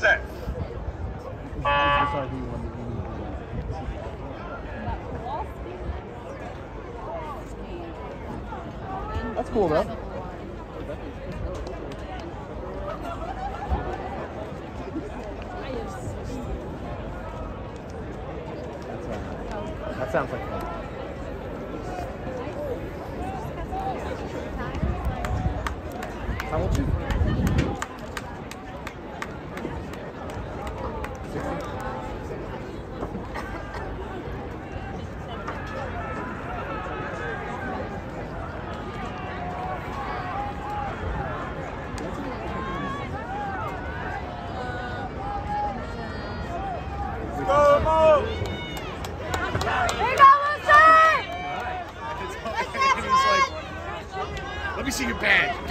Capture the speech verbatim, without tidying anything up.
Set. That's cool, though. That's, uh, that sounds like fun. How old are you? Let me see your band.